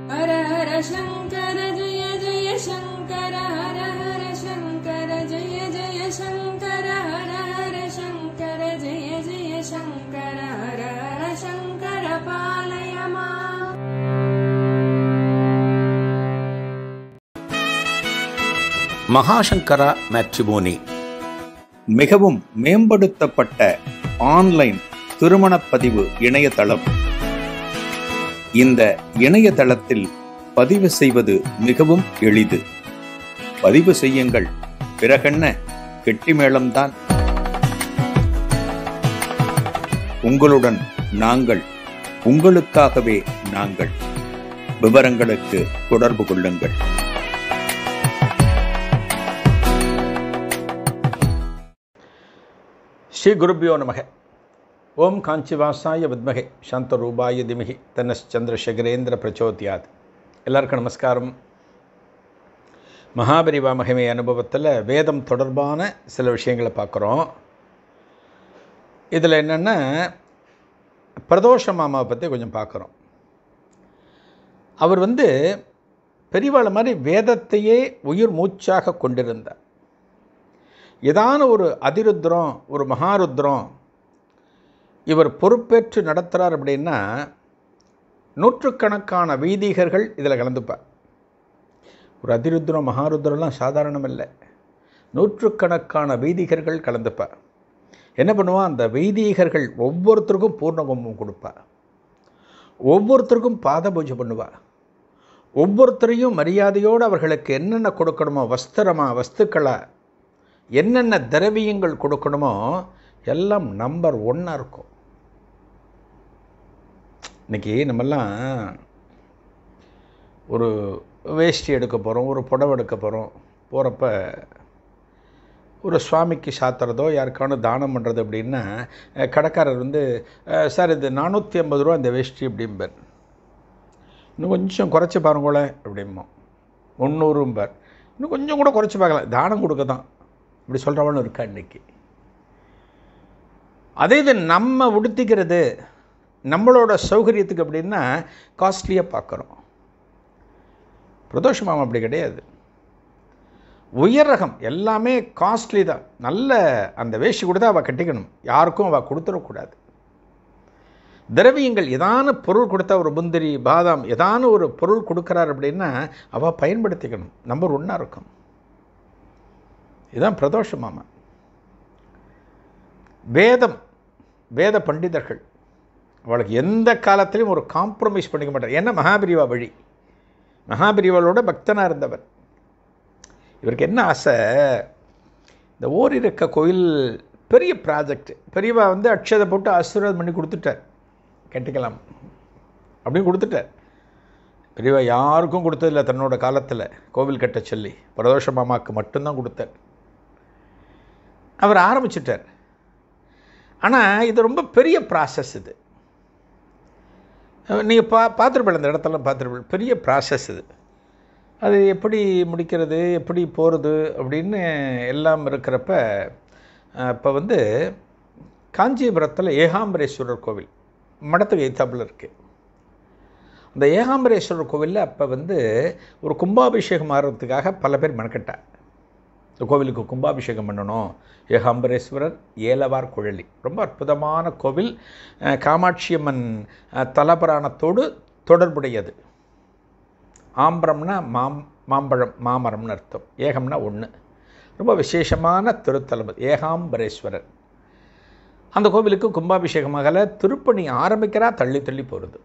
ஹர ஹர சங்கர ஜெய ஜெய சங்கர ஹர ஹர சங்கர ஜெய ஜெய சங்கர ஹர ஹர சங்கர ஜெய ஜெய சங்கர ஹர ஹர சங்கர பாலய மாம். மகாசங்கரா மேட்ரிமோனி மிகவும் மேம்படுத்தப்பட்ட ஆன்லைன் திருமணப்பதிவு இணையதளம். இந்த இணையதளத்தில் பதிவு செய்வது மிகவும் எளிது. பதிவு செய்யுங்கள், பிறகென்ன கெட்டிமேளம்தான். உங்களுடன் நாங்கள், உங்களுக்காகவே நாங்கள். விவரங்களுக்கு தொடர்பு கொள்ளுங்கள். ஸ்ரீ குருபியோ நமக. ஓம் காஞ்சிவாசாய வித்மகே சாந்தரூபாய திமிகி தன்னச்சந்திரசேகரேந்திர பிரச்சோத்யாத். எல்லாருக்கும் நமஸ்காரம். மகாபரிவா மகிமை அனுபவத்தில் வேதம் தொடர்பான சில விஷயங்களை பார்க்குறோம். இதில் என்னென்னா பிரதோஷ மாமாவை பற்றி கொஞ்சம் பார்க்குறோம். அவர் பெரியவாளை மாதிரி வேதத்தையே உயிர் மூச்சாக கொண்டிருந்தார். ஏதான ஒரு அதிருத்ரம், ஒரு மகாருத்ரம் இவர் பொறுப்பேற்று நடத்துகிறார் அப்படின்னா நூற்றுக்கணக்கான வைதிகர்கள் இதில் கலந்துப்பார். ஒரு அதிருத்ரம் மகாருத்ரம்லாம் சாதாரணம் இல்லை. நூற்றுக்கணக்கான வைதிகர்கள் கலந்துப்பார். என்ன பண்ணுவான், அந்த வைதிகர்கள் ஒவ்வொருத்தருக்கும் பூர்ணகுமம் கொடுப்பார், ஒவ்வொருத்தருக்கும் பாத பூஜை பண்ணுவார், ஒவ்வொருத்தரையும் மரியாதையோடு அவர்களுக்கு என்னென்ன கொடுக்கணுமோ, வஸ்திரமா வஸ்துக்களா என்னென்ன திரவியங்கள் கொடுக்கணுமோ எல்லாம் நம்பர் 1 இருக்கும். இன்றைக்கி நம்மெல்லாம் ஒரு வேஷ்டி எடுக்க போகிறோம், ஒரு புடவை எடுக்க போகிறோம். போகிறப்ப ஒரு சுவாமிக்கு சாத்துறதோ யாருக்கான தானம் பண்ணுறது அப்படின்னா கடைக்காரர் சார் இது 450 ரூபா இந்த வேஷ்டி அப்படிம்பார். இன்னும் கொஞ்சம் குறைச்சி பாருங்களேன் அப்படிம்போம். 300 இன்னும் கொஞ்சம் கூட குறைச்சி பார்க்கலாம், தானம் கொடுக்க தான் இப்படி சொல்கிறவனும் இருக்கா இன்றைக்கி. அதே இது நம்ம உடுத்திக்கிறது நம்மளோட சௌகரியத்துக்கு அப்படின்னா காஸ்ட்லியாக பார்க்குறோம். பிரதோஷ மாமா அப்படி கிடையாது. உயர் ரகம் எல்லாமே காஸ்ட்லி தான். நல்ல அந்த வேஷ்டி கொடுத்தா அவள் கட்டிக்கணும், யாருக்கும் அவள் கொடுத்துடக்கூடாது. திரவியங்கள் ஏதான பொருள் கொடுத்தா, ஒரு முந்திரி பாதாம் ஏதான ஒரு பொருள் கொடுக்குறார் அப்படின்னா அவள் பயன்படுத்திக்கணும், நம்பர் 1 இருக்கும். இதுதான் பிரதோஷ மாமா. வேத பண்டிதர்கள் அவளுக்கு எந்த காலத்திலையும் ஒரு காம்ப்ரமைஸ் பண்ணிக்க மாட்டார். ஏன்னா மகாபிரிவா வழி, மகாபிரிவாளோட பக்தனாக இருந்தவர். இவருக்கு என்ன ஆசை, இந்த ஓரிருக்க கோயில் பெரிய ப்ராஜெக்ட். பெரியவா அக்ஷதை போட்டு ஆசீர்வாதம் பண்ணி கொடுத்துட்டார், கட்டிக்கலாம் அப்படின்னு கொடுத்துட்டார். பெரியவா யாருக்கும் கொடுத்ததில்லை தன்னோட காலத்தில் கோவில் கட்ட சொல்லி, பிரதோஷ மாமாவுக்கு மட்டும்தான் கொடுத்தார். அவர் ஆரம்பிச்சிட்டார். ஆனால் இது ரொம்ப பெரிய ப்ராசஸ். இது நீங்கள் பார்த்துருப்பேன், இந்த இடத்தெல்லாம் பார்த்துருப்பேன். பெரிய ப்ராசஸ் இது. அது எப்படி முடிக்கிறது, எப்படி போகிறது அப்படின்னு எல்லாம் இருக்கிறப்ப இப்போ காஞ்சிபுரத்தில் ஏகாம்பரேஸ்வரர் கோவில் மடத்துக்கு எய்த்தாப்பில் இருக்குது. அந்த ஏகாம்பரேஸ்வரர் கோவிலில் அப்போ ஒரு கும்பாபிஷேகம் ஆகிறதுக்காக பல பேர் மெனக்கட்டார். இந்த கோவிலுக்கு கும்பாபிஷேகம் பண்ணணும். ஏகாம்பரேஸ்வரர் ஏலவார் குழலி ரொம்ப அற்புதமான கோவில். காமாட்சியம்மன் தலபுராணத்தோடு தொடர்புடையது. ஆம்பரம்னா மாம்பழம், மாமரம்னு அர்த்தம். ஏகம்னா 1. ரொம்ப விசேஷமான திருத்தலம் ஏகாம்பரேஸ்வரர். அந்த கோவிலுக்கு கும்பாபிஷேகமாகல திருப்பணி ஆரம்பிக்கிறா, தள்ளி தள்ளி போகிறது.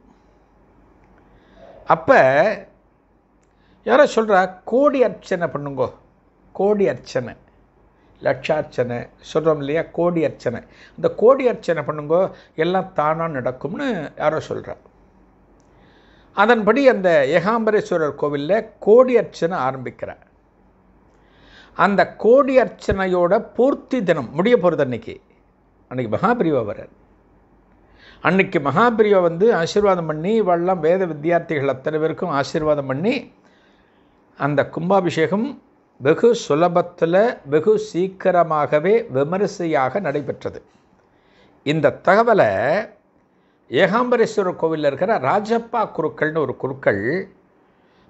அப்போ யாரோ சொல்கிறா, கோடி அர்ச்சனை பண்ணுங்கோ. கோடி அர்ச்சனை, லட்சார்ச்சனை சொல்கிறோம் இல்லையா, கோடி அர்ச்சனை. இந்த கோடி அர்ச்சனை பண்ணுங்கோ, எல்லாம் தானாக நடக்கும்னு யாரோ சொல்கிறார். அதன்படி அந்த ஏகாம்பரேஸ்வரர் கோவிலில் கோடி அர்ச்சனை ஆரம்பிக்கிறார். அந்த கோடி அர்ச்சனையோட பூர்த்தி தினம் முடிய போகிறது. அன்றைக்கி மகாபிரிவா வரார். அன்றைக்கி மகாபிரிவா ஆசீர்வாதம் பண்ணி, இவெல்லாம் வேத வித்தியார்த்திகள் அத்தனை பேருக்கும் ஆசீர்வாதம் பண்ணி அந்த கும்பாபிஷேகம் வெகு சுலபத்தில் வெகு சீக்கிரமாகவே விமரிசையாக நடைபெற்றது. இந்த தகவலை ஏகாம்பரேஸ்வரர் கோவிலில் இருக்கிற ராஜப்பா குருக்கள்னு ஒரு குருக்கள்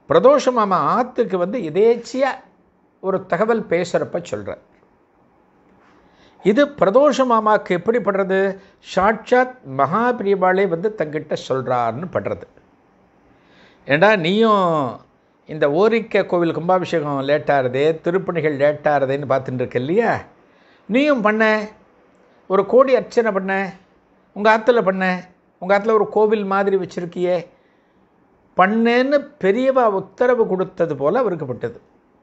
பிரதோஷ மாமா ஆற்றுக்கு வந்து எதேச்சியாக ஒரு தகவல் பேசுகிறப்ப சொல்கிறார். இது பிரதோஷ மாமாவுக்கு எப்படி படுறது? சாட்சாத் மகாபிரிவாளே வந்து தங்கிட்ட சொல்கிறாருன்னு படுறது. ஏண்டா நீயும் இந்த ஓரிக்க கோவில் கும்பாபிஷேகம் லேட்டாகிறதே, திருப்பணிகள் லேட்டாகிறதேன்னு பார்த்துட்டு இருக்க இல்லையா? நீயும் பண்ண, ஒரு கோடி அர்ச்சனை பண்ண, உங்கள் ஆற்றுல பண்ண, உங்கள் ஆற்றுல ஒரு கோவில் மாதிரி வச்சுருக்கியே, பண்ணேன்னு பெரியவா உத்தரவு கொடுத்தது போல் அவருக்கு பட்டது.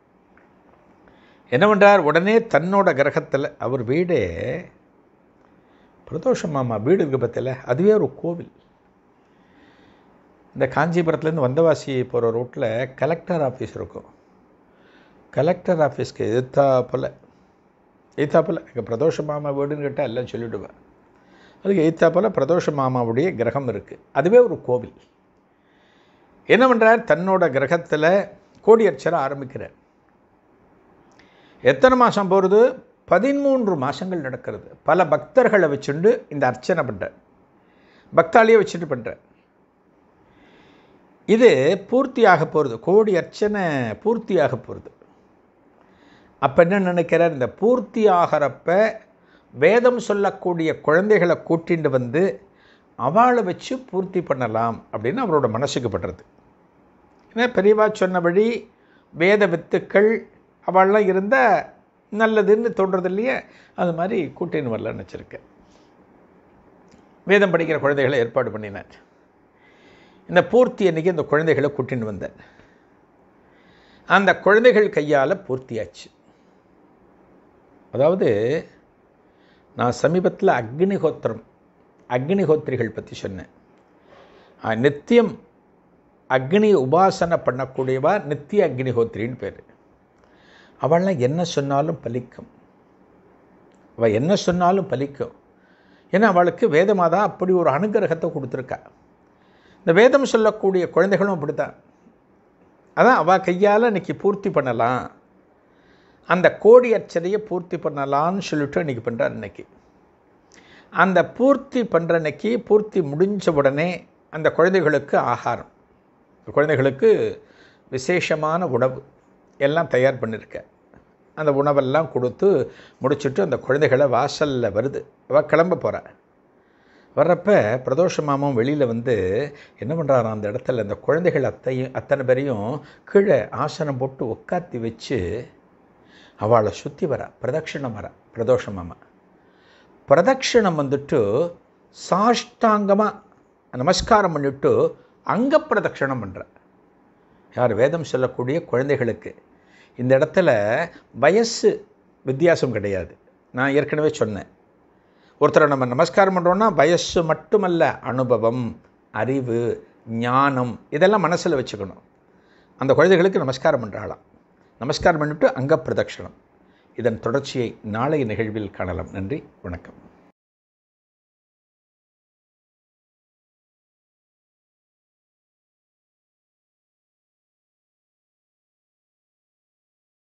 என்ன பண்ணுறார்? உடனே தன்னோட கிரகத்தில் அவர் வீடே பிரதோஷ மாமா வீடு இருக்குது பற்றில, அதுவே ஒரு கோவில். இந்த காஞ்சிபுரத்துலேருந்து வந்தவாசி போகிற ரோட்டில் கலெக்டர் ஆஃபீஸ் இருக்கும். கலெக்டர் ஆஃபீஸ்க்கு எதிர்த்தாப்பில் எங்கே பிரதோஷ மாமா வீடுன்னு கேட்டால் எல்லாம் சொல்லிவிடுவேன். அதுக்கு எதிர்த்தாப்பில் பிரதோஷ மாமாவுடைய கிரகம் இருக்குது, அதுவே ஒரு கோவில். என்ன பண்ணுறார்? தன்னோட கிரகத்தில் கோடி அர்ச்சனை ஆரம்பிக்கிறார். எத்தனை மாதம் போகிறது? 13 மாதங்கள் நடக்கிறது. பல பக்தர்களை வச்சுண்டு இந்த அர்ச்சனை பண்ணுறார், பக்தாளியை வச்சுட்டு பண்ணுறார். இது பூர்த்தியாக போகிறது, கோடி அர்ச்சனை பூர்த்தியாக போகிறது. அப்போ என்ன நினைக்கிறார்? இந்த பூர்த்தி ஆகிறப்ப வேதம் சொல்லக்கூடிய குழந்தைகளை கூட்டிட்டு வந்து அவளை வச்சு பூர்த்தி பண்ணலாம் அப்படின்னு அவரோட மனசுக்கு படுறது. ஏன்னா பெரியவா சொன்னபடி வேத வித்துக்கள் அவள்லாம் இருந்தால் நல்லதுன்னு தோன்றது இல்லையே, அது மாதிரி கூட்டின்னு வரலான்னு வச்சுருக்கேன். வேதம் படிக்கிற குழந்தைகளை ஏற்பாடு பண்ணினார். இந்த பூர்த்தி அன்றைக்கி அந்த குழந்தைகளை கூட்டின்னு வந்தார். அந்த குழந்தைகள் கையால் பூர்த்தியாச்சு. அதாவது நான் சமீபத்தில் அக்னிஹோத்திரிகள் பற்றி சொன்னேன். நித்தியம் அக்னி உபாசனை பண்ணக்கூடியவா நித்திய அக்னிஹோத்திரின்னு பேர். அவள்லாம் என்ன சொன்னாலும் பலிக்கும், அவள் என்ன சொன்னாலும் பலிக்கும். ஏன்னா அவளுக்கு வேதமாதா அப்படி ஒரு அனுகிரகத்தை கொடுத்துருக்கா. இந்த வேதம் சொல்லக்கூடிய குழந்தைகளும் அப்படி தான். அதான் அவள் கையால் இன்றைக்கி பூர்த்தி பண்ணலாம், அந்த கோடி அர்ச்சனையை பூர்த்தி பண்ணலான்னு சொல்லிட்டு இன்றைக்கி பண்ணுறார். இன்றைக்கி அந்த பூர்த்தி பண்ணுற அன்னைக்கு பூர்த்தி முடிஞ்ச உடனே அந்த குழந்தைகளுக்கு ஆகாரம், குழந்தைகளுக்கு விசேஷமான உணவு எல்லாம் தயார் பண்ணியிருக்க. அந்த உணவெல்லாம் கொடுத்து முடிச்சுட்டு அந்த குழந்தைகளை வாசலில் வருது, அவள் கிளம்ப போகிறாள். வர்றப்ப பிரதோஷ மாமாவும் வெளியில் வந்து என்ன பண்ணுறாராம், அந்த இடத்துல அந்த குழந்தைகள் அத்தனை பேரையும் கீழே ஆசனம் போட்டு உட்காத்தி வச்சு அவளை சுற்றி வரா, பிரதட்சிணம் வரா. பிரதோஷ மாமா பிரதட்சிணம் வந்துட்டு சாஷ்டாங்கமாக நமஸ்காரம் பண்ணிவிட்டு அங்கே பிரதட்சிணம் பண்ணுற. யார்? வேதம் சொல்லக்கூடிய குழந்தைகளுக்கு. இந்த இடத்துல வயசு வித்தியாசம் கிடையாது. நான் ஏற்கனவே சொன்னேன், ஒருத்தரை நம்ம நமஸ்காரம் பண்ணுறோன்னா வயசு மட்டுமல்ல, அனுபவம், அறிவு, ஞானம் இதெல்லாம் மனசில் வச்சுக்கணும். அந்த குழந்தைகளுக்கு நமஸ்காரம் பண்ணுறாளாம். நமஸ்காரம் பண்ணிவிட்டு அங்கே பிரதட்சணம். இதன் தொடர்ச்சியை நாளைய நிகழ்வில் காணலாம். நன்றி, வணக்கம்.